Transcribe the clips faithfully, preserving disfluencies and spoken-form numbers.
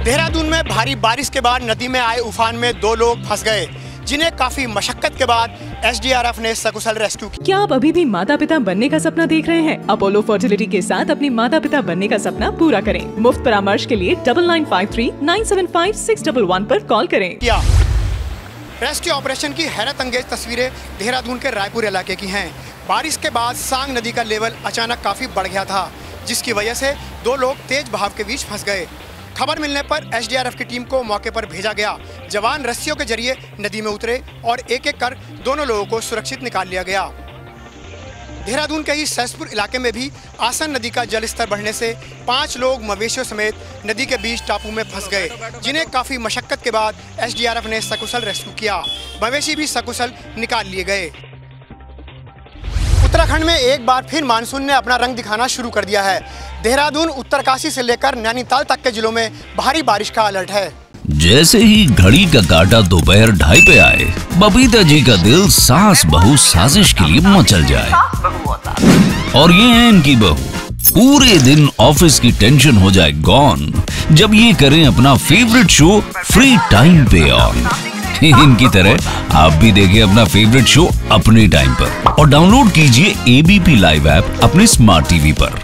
देहरादून में भारी बारिश के बाद नदी में आए उफान में दो लोग फंस गए, जिन्हें काफी मशक्कत के बाद एस डी आर एफ ने सकुशल रेस्क्यू किया। क्या आप अभी भी माता पिता बनने का सपना देख रहे हैं? अपोलो फर्टिलिटी के साथ अपनी माता पिता बनने का सपना पूरा करें। मुफ्त परामर्श के लिए double nine five three nine seven five six double one पर कॉल करें। किया रेस्क्यू ऑपरेशन की हैरत अंगेज तस्वीरें देहरादून के रायपुर इलाके की हैं। बारिश के बाद सांग नदी का लेवल अचानक काफी बढ़ गया था, जिसकी वजह से दो लोग तेज बहाव के बीच फंस गए। खबर मिलने पर एस डी आर एफ की टीम को मौके पर भेजा गया। जवान रस्सियों के जरिए नदी में उतरे और एक एक कर दोनों लोगों को सुरक्षित निकाल लिया गया। देहरादून के ही सहसपुर इलाके में भी आसन नदी का जलस्तर बढ़ने से पांच लोग मवेशियों समेत नदी के बीच टापू में फंस गए, जिन्हें काफी मशक्कत के बाद एस डी आर एफ ने सकुशल रेस्क्यू किया। मवेशी भी सकुशल निकाल लिए गए। उत्तराखंड में एक बार फिर मानसून ने अपना रंग दिखाना शुरू कर दिया है। देहरादून, उत्तरकाशी से लेकर नैनीताल तक के जिलों में भारी बारिश का अलर्ट है। जैसे ही घड़ी का काटा दोपहर ढाई पे आए, बबीता जी का दिल सास बहू साजिश के लिए मचल जाए। और ये है इनकी बहू, पूरे दिन ऑफिस की टेंशन हो जाए गॉन जब ये करें अपना फेवरेट शो फ्री टाइम पे ऑन। इनकी तरह आप भी देखिए अपना फेवरेट शो अपने टाइम पर और डाउनलोड कीजिए A B P live app अपने स्मार्ट टीवी पर।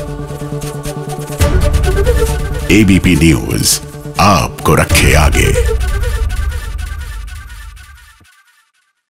ए बी पी न्यूज आपको रखे आगे।